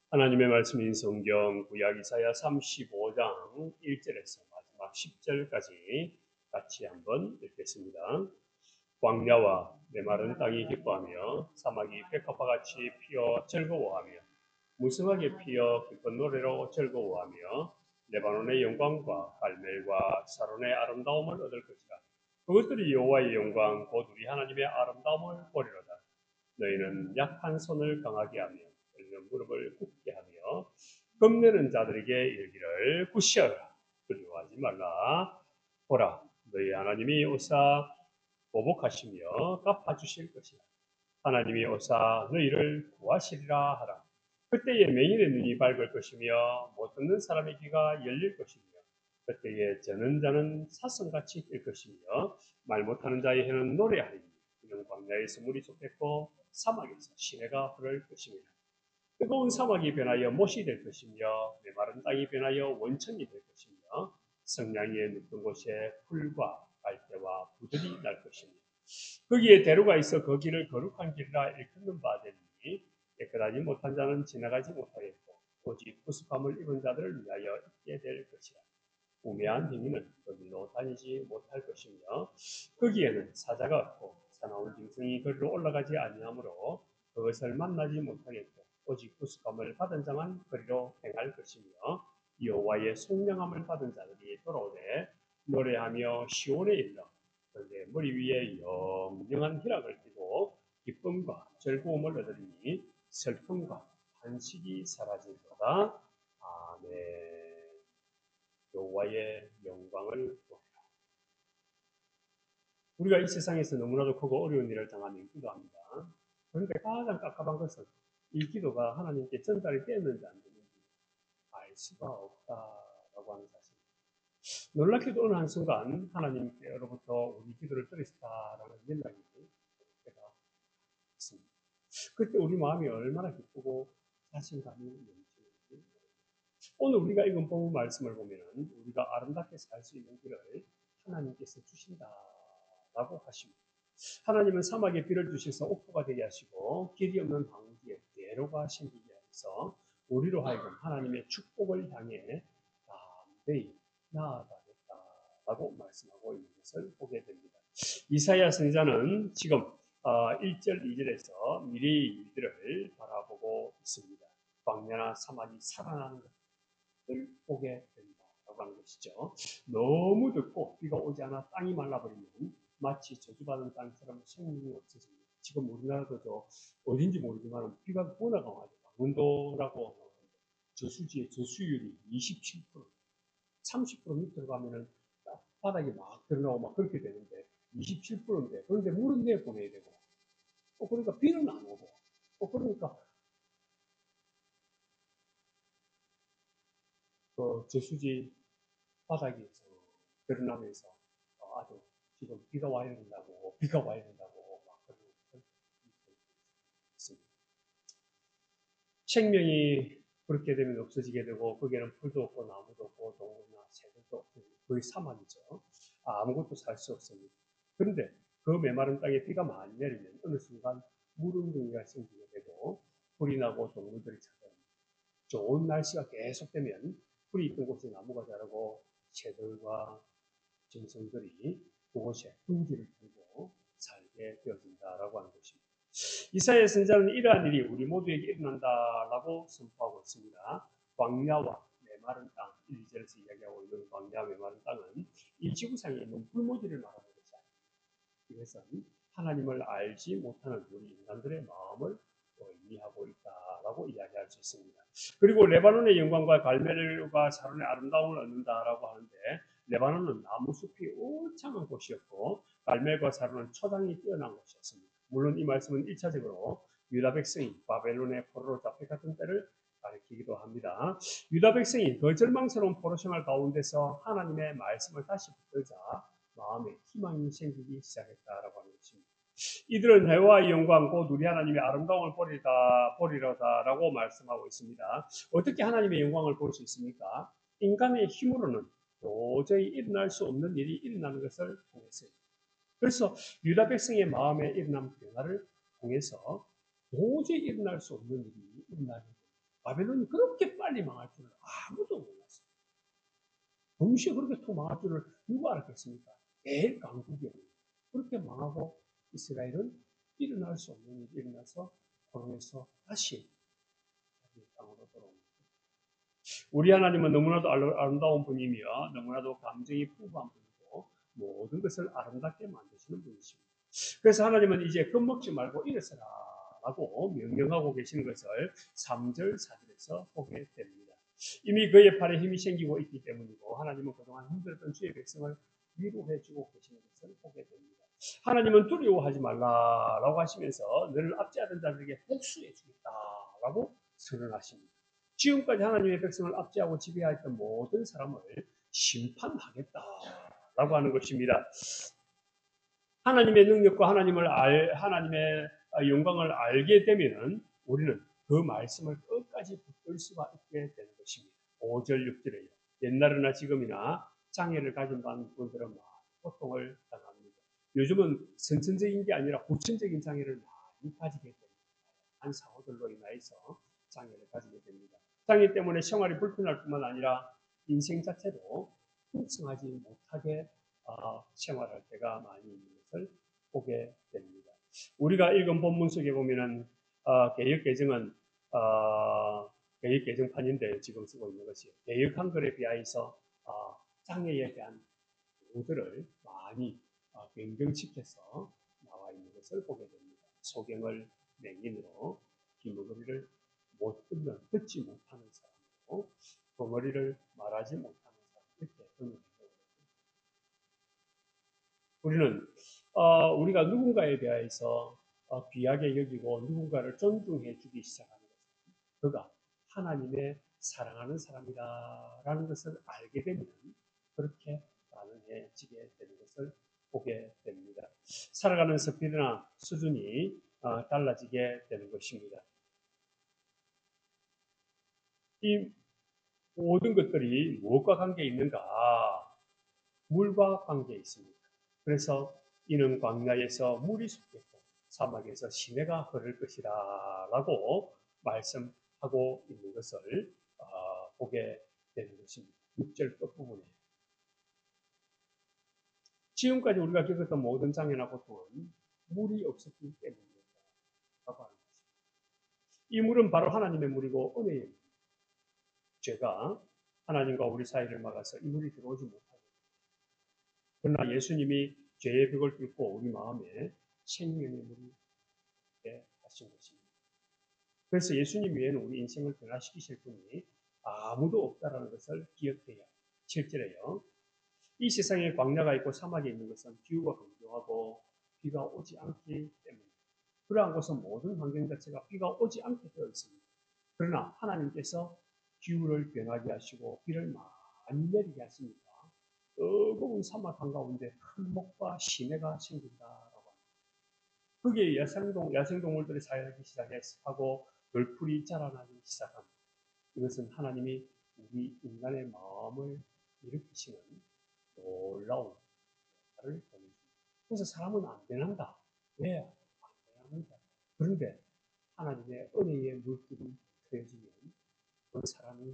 하나님의 말씀인 성경 구약 이사야 35장 1절에서 마지막 10절까지 같이 한번 읽겠습니다. 광야와 메마른 땅이 기뻐하며 사막이 백합화 같이 피어 즐거워하며 무성하게 피어 기쁜 노래로 즐거워하며 레바논의 영광과 갈멜과 사론의 아름다움을 얻을 것이라. 그것들이 여호와의 영광 곧 우리 하나님의 아름다움을 보리로다. 너희는 약한 손을 강하게 하며 떨리는 무릎을 굳게 하며 겁내는 자들에게 이르기를 굿시어라, 두려워하지 말라. 보라, 너희 하나님이 오사 보복하시며 갚아주실 것이라. 하나님이 오사 너희를 구하시리라 하라. 그때에 맹인의 눈이 밝을 것이며 못 듣는 사람의 귀가 열릴 것이며 그때에 저는 자는 사슴같이 뛸 것이며 말 못하는 자의 혀는 노래하리니 이는 광야에서 물이 솟겠고 사막에서 시내가 흐를 것입니다. 뜨거운 사막이 변하여 못이 될 것이며 메마른 땅이 변하여 원천이 될 것이며 성냥이의 눕던 곳에 풀과 갈대와 부들이 날 것입니다. 거기에 대로가 있어 그 길을 거룩한 길이라 일컫는 바 되니 깨끗하지 못한 자는 지나가지 못하겠고 오직 구습함을 입은 자들을 위하여 있게 될 것이라. 우매한 행위는 거기로 다니지 못할 것이며 거기에는 사자가 없고 사나운 짐승이 거기로 올라가지 아니하므로 그것을 만나지 못하겠고 오직 구속함을 받은 자만 거리로 행할 것이며 여호와의 속량함을 받은 자들이 돌아오되 노래하며 시온에 일러 그런데 머리 위에 영영한 희락을 띠고 기쁨과 즐거움을 얻으리니 슬픔과 한식이 사라질거다. 아멘. 여호와의 영광을 보리라. 우리가 이 세상에서 너무나도 크고 어려운 일을 당하면 기도합니다. 그런데 가장 깝깝한 것은 이 기도가 하나님께 전달이 됐는지 안 됐는지 알 수가 없다라고 하는 사실. 놀랍게도 어느 한순간 하나님께로부터 우리 기도를 들으셨다라는 연락이 제가 있습니다. 그때 우리 마음이 얼마나 기쁘고 자신감이 넘치는지. 오늘 우리가 읽은 본문 말씀을 보면 우리가 아름답게 살 수 있는 길을 하나님께서 주신다라고 하십니다. 하나님은 사막에 비를 주셔서 옥토가 되게 하시고 길이 없는 황지에 대로가 생기게 하셔서 우리로 하여금 하나님의 축복을 향해 담대히 나아가겠다라고 말씀하고 있는 것을 보게 됩니다. 이사야 선지자는 지금 1절, 2절에서 미래의 일들을 바라보고 있습니다. 광야나 사막이 살아나는 것을 보게 된다라고 하는 것이죠. 너무 덥고 비가 오지 않아 땅이 말라버리면 마치 저주받은 땅처럼 생명이 없어집니다. 지금 우리나라도 저 어딘지 모르지만 비가 워낙 강하죠. 강원도라고 저수지의 저수율이 27%, 30% 밑으로 가면은 바닥이 막 드러나고 막 그렇게 되는데 27%인데 그런데 물은 내보내야 되고 그러니까 비는 안 오고 그러니까 그 저수지 바닥에서 드러나면서 아주 지금 비가 와야 된다고 막 그러고 있습니다. 생명이 그렇게 되면 없어지게 되고 거기에는 풀도 없고 나무도 없고 동물이나 새들도 없고 거의 사막이죠. 아무것도 살 수 없습니다. 그런데 그 메마른 땅에 비가 많이 내리면 어느 순간 물운덩이가 생기게 되고 불이 나고 동물들이 찾아옵니다. 좋은 날씨가 계속되면 불이 있던 곳에 나무가 자라고 새들과 짐승들이 그곳에 둥지를 두고 살게 되어진다라고 하는 것입니다. 이사야 선지자는 이러한 일이 우리 모두에게 일어난다라고 선포하고 있습니다. 광야와 메마른 땅, 1절에서 이야기하고 있는 광야 메마른 땅은 이 지구상에 있는 불모지를 말하는 것이 아닙니다. 이것은 하나님을 알지 못하는 우리 인간들의 마음을 의미하고 있다라고 이야기할 수 있습니다. 그리고 레바논의 영광과 갈멜과 사론의 아름다움을 얻는다라고 하는데 레바논은 나무숲이 울창한 곳이었고 갈멜과 사론은 초당이 뛰어난 곳이었습니다. 물론 이 말씀은 1차적으로 유다 백성이 바벨론의 포로로 잡혀갔던 때를 가리키기도 합니다. 유다 백성이 그 절망스러운 포로 생활 가운데서 하나님의 말씀을 다시 붙들자 마음에 희망이 생기기 시작했다라고 하는 것입니다. 이들은 여호와의 영광 곧 우리 하나님의 아름다움을 보리로다라고 말씀하고 있습니다. 어떻게 하나님의 영광을 볼 수 있습니까? 인간의 힘으로는 도저히 일어날 수 없는 일이 일어나는 것을 통해서요. 그래서 유다 백성의 마음에 일어난 변화를 통해서 도저히 일어날 수 없는 일이 일어나는 겁니다. 바벨론이 그렇게 빨리 망할 줄은 아무도 몰랐어요. 동시에 그렇게 또 망할 줄을 누가 알았겠습니까? 대강국이었는데 그렇게 망하고 이스라엘은 일어날 수 없는 일이 일어나서 포로에서 다시 자기 땅으로 돌아옵니다. 우리 하나님은 너무나도 아름다운 분이며 너무나도 감정이 풍부한 분이고 모든 것을 아름답게 만드시는 분이십니다. 그래서 하나님은 이제 겁먹지 말고 일어서라라고 명령하고 계시는 것을 3절, 4절에서 보게 됩니다. 이미 그의 팔에 힘이 생기고 있기 때문이고 하나님은 그동안 힘들었던 주의 백성을 위로해주고 계시는 것을 보게 됩니다. 하나님은 두려워하지 말라라고 하시면서 너를 압제하던 자들에게 복수해주겠다라고 선언하십니다. 지금까지 하나님의 백성을 압제하고 지배하였던 모든 사람을 심판하겠다라고 하는 것입니다. 하나님의 능력과 하나님의 영광을 알게 되면은 우리는 그 말씀을 끝까지 붙들 수가 있게 되는 것입니다. 5절, 6절에요. 옛날이나 지금이나 장애를 가진 분들은 많은 고통을 당합니다. 요즘은 선천적인 게 아니라 후천적인 장애를 많이 가지게 됩니다. 한 사고들로 인하여서 장애를 가지게 됩니다. 장애 때문에 생활이 불편할 뿐만 아니라 인생 자체도 풍성하지 못하게 생활할 때가 많이 있는 것을 보게 됩니다. 우리가 읽은 본문 속에 보면은 개역 개정은 개역 개정판인데 지금 쓰고 있는 것이 개역 한글에 비하여서 장애에 대한 구들을 많이 변경시켜서 나와 있는 것을 보게 됩니다. 소경을 맹인으로 귀머거리를 못 듣는 듣지 못하는 사람으로 벙어리를 말하지 못하는 사람 이렇게 번역해요. 우리는 우리가 누군가에 대해서 귀하게 여기고 누군가를 존중해 주기 시작하는 것은 그가 하나님의 사랑하는 사람이다라는 것을 알게 되면 그렇게 가능해지게 되는 것을 보게 됩니다. 살아가는 스피드나 수준이 달라지게 되는 것입니다. 이 모든 것들이 무엇과 관계 있는가? 물과 관계 있습니다. 그래서 이는 광야에서 물이 솟겠고 사막에서 시내가 흐를 것이라 라고 말씀하고 있는 것을 보게 되는 것입니다. 6절 끝부분에 지금까지 우리가 겪었던 모든 장애나 고통은 물이 없었기 때문이라고 하는 것입니다. 이 물은 바로 하나님의 물이고 은혜의 물. 죄가 하나님과 우리 사이를 막아서 이 물이 들어오지 못하게. 그러나 예수님이 죄의 벽을 뚫고 우리 마음에 생명의 물이 되게 하신 것입니다. 그래서 예수님 외에는 우리 인생을 변화시키실 분이 아무도 없다라는 것을 기억해야. 7절에요. 이 세상에 광야가 있고 사막이 있는 것은 기후가 건조하고 비가 오지 않기 때문입니다. 그러한 곳은 모든 환경 자체가 비가 오지 않게 되어 있습니다. 그러나 하나님께서 기후를 변하게 하시고 비를 많이 내리게 하십니다. 뜨거운 사막 한가운데 큰 목과 시내가 생긴다라고 합니다. 거기에 야생동물들이 살기 시작하고 돌풀이 자라나기 시작합니다. 이것은 하나님이 우리 인간의 마음을 일으키시는 놀라운 역할을 보여줍니다. 그래서 사람은 안 변한다. 왜? 안 변합니다. 그런데 하나님의 은혜의 물길이 트여지면 그 사람이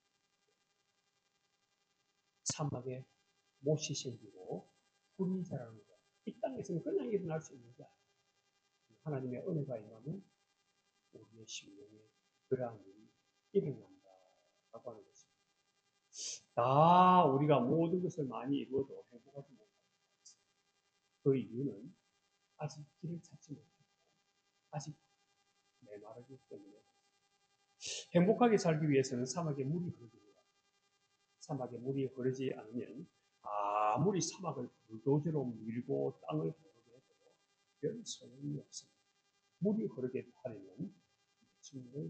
사막에 못이 생기고 풀이 자라는 것. 이 땅에서는 그냥 일어날 수 있는 게 아니에요. 하나님의 은혜가 임하면 우리의 심령에 그러한 일이 일어난다라고 하는 것입니다. 다 우리가 모든 것을 많이 이루어도 행복하지 못하는 그 이유는 아직 길을 찾지 못했고 아직 메마르기 때문에 행복하게 살기 위해서는 사막에 물이 흐르기입니다. 사막에 물이 흐르지 않으면 아무리 사막을 불도저로 밀고 땅을 부르게 해도 별 소용이 없습니다. 물이 흐르게 하려면 예수님을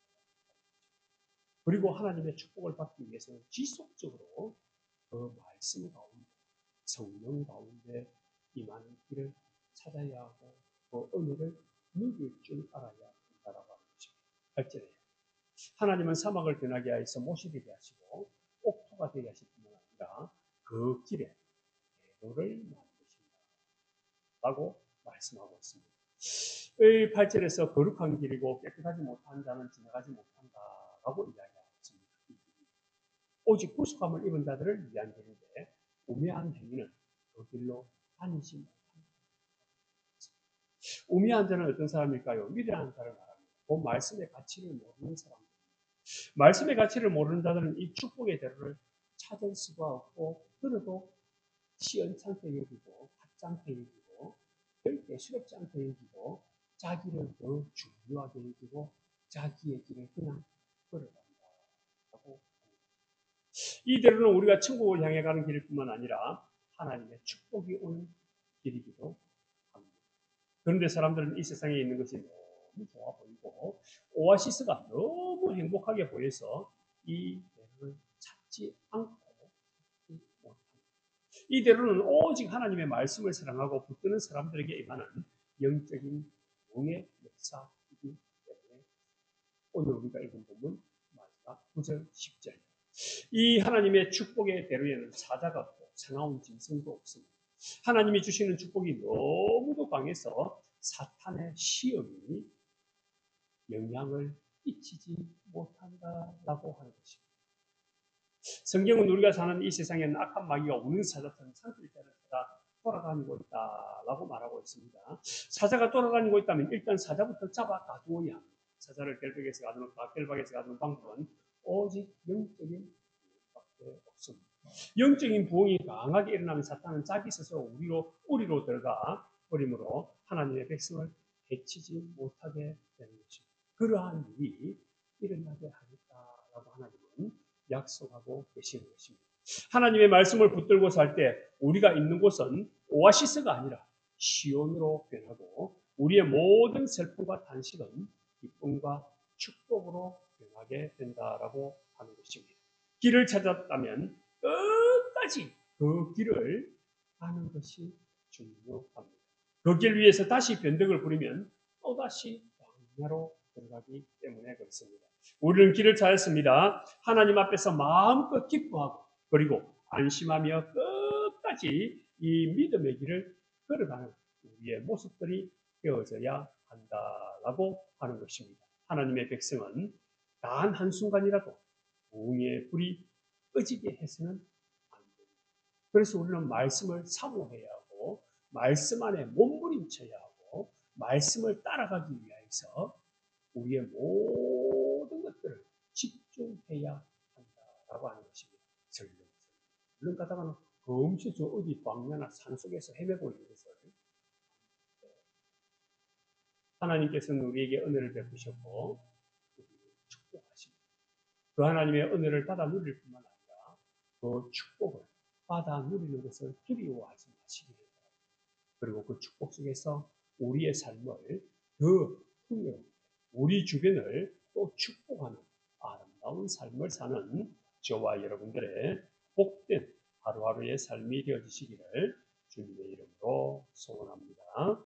그리고 하나님의 축복을 받기 위해서는 지속적으로 그 말씀 가운데 성령 가운데 임하는 길을 찾아야 하고 그 은혜를 누릴 줄 알아야 한다라고 하는 것입니다. 8절에 하나님은 사막을 변하게 하여서 못이 되게 하시고 옥토가 되게 하실 뿐만 아니라 그 길에 대로를 만드신다 라고 말씀하고 있습니다. 8절에서 거룩한 길이고 깨끗하지 못한 자는 지나가지 못한다 라고 이야기했습니다. 오직 구속함을 입은 자들을 위한 길인데 우매한 행위는 그 길로 다니지 못합니다. 우매한 자는 어떤 사람일까요? 미련한 자를 말합니다. 그 말씀의 가치를 모르는 사람들. 말씀의 가치를 모르는 자들은 이 축복의 대로를 찾을 수가 없고 들어도 시원찮게 여기고 가짜않게 여기고 절대 수렵지 않게 여기고 자기를 더 중요하게 여기고 자기의 길을 그냥 걸어간다고. 이대로는 우리가 천국을 향해 가는 길뿐만 아니라 하나님의 축복이 오는 길이기도 합니다. 그런데 사람들은 이 세상에 있는 것이 너무 좋아 보이고 오아시스가 너무 행복하게 보여서 이 대로를 찾지 않고 이 대로는 오직 하나님의 말씀을 사랑하고 붙드는 사람들에게 임하는 영적인 용의 역사이기 때문에 오늘 우리가 읽은 본문 마지막 9절 10절 이 하나님의 축복의 대로에는 사자가 없고 사나운 짐승도 없습니다. 하나님이 주시는 축복이 너무도 강해서 사탄의 시험이 영향을 끼치지 못한다라고 하는 것입니다. 성경은 우리가 사는 이 세상에는 악한 마귀가 우는 사자처럼 산들자를 찾아 돌아다니고 있다라고 말하고 있습니다. 사자가 돌아다니고 있다면 일단 사자부터 잡아 가두어야 합니다. 사자를 결박에서 가두는 방법은 오직 영적인 부흥밖에 없습니다. 영적인 부흥이 강하게 일어나면 사탄은 자기 스스로 우리로 들어가 버림으로 하나님의 백성을 해치지 못하게 되는 것입니다. 그러한 일이 일어나게 하겠다라고 하나님은 약속하고 계시는 것입니다. 하나님의 말씀을 붙들고 살 때 우리가 있는 곳은 오아시스가 아니라 시온으로 변하고 우리의 모든 슬픔과 탄식은 기쁨과 축복으로 변하게 된다라고 하는 것입니다. 길을 찾았다면 끝까지 그 길을 가는 것이 중요합니다. 그 길 위에서 다시 변덕을 부리면 또다시 광야로 들어가기 때문에 그렇습니다. 우리는 길을 찾았습니다. 하나님 앞에서 마음껏 기뻐하고 그리고 안심하며 끝까지 이 믿음의 길을 걸어가는 우리의 모습들이 되어져야 한다라고 하는 것입니다. 하나님의 백성은 단 한순간이라도 부흥의 불이 꺼지게 해서는 안 됩니다. 그래서 우리는 말씀을 사모해야 하고 말씀 안에 몸부림쳐야 하고 말씀을 따라가기 위해서 우리의 모든 것들을 집중해야 한다라고 하는 것입니다. 설령 가다가는 금시 저 어디 광야나 산속에서 헤매고 있는 것을 하나님께서는 우리에게 은혜를 베푸셨고 축복하십니다. 그 하나님의 은혜를 받아 누릴 뿐만 아니라 그 축복을 받아 누리는 것을 두려워하지 마시기 바랍니다. 그리고 그 축복 속에서 우리의 삶을 더 풍요롭게 우리 주변을 또 축복하는 아름다운 삶을 사는 저와 여러분들의 복된 하루하루의 삶이 되어지시기를 주님의 이름으로 소원합니다.